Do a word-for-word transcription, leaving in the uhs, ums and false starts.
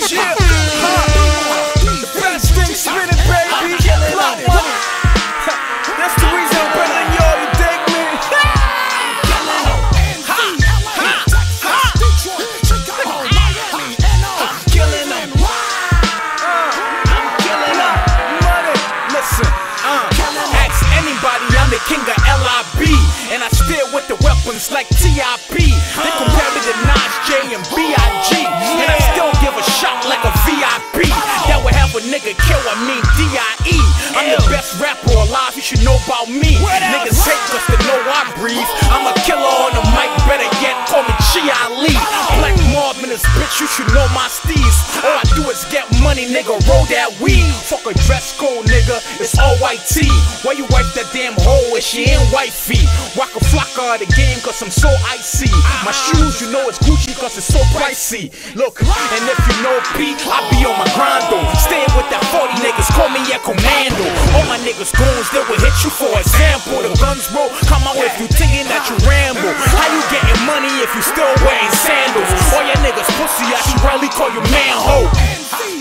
Yeah, huh. The best thing spinning, baby. Block money. That's the reason I'm better than y'all, you dig me? Killing them. I'm killing them. Money. Listen, uh, ask anybody, I'm the king of L I B. And I still with the weapons like T I P. They compare me to Nas J and B I G. And I still give a shot like a V I P. That would have a nigga kill, I mean D I E. I'm the best rapper alive, you should know about me. Niggas hate cause they know I breathe. I'm a killer on the mic, better yet call me Chi Ali. Black Mob in this bitch, you should know my steez. All I do is get money, nigga, roll that weed. Fuck a dress code, nigga, it's all white tee. Why you wipe that damn hole if she ain't wifey? Waka flocka of the game cause I'm so icy. My shoes, you know it's Gucci cause it's so pricey. Look, and if you know P, I be on my grind though. Staying with that forty niggas, call me a commando. All my niggas goons, they will hit you for example. The guns roll, come out if you thinking that you ramble. How you getting money if you still wearing sandals? All your niggas pussy, I should probably call you manhole.